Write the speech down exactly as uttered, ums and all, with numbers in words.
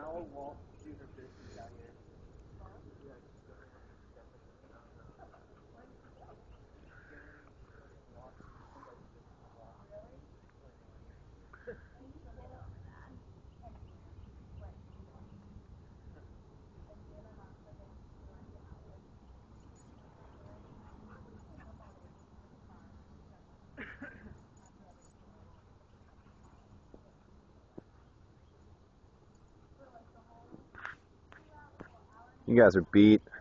Owl won't do her business out here. You guys are beat.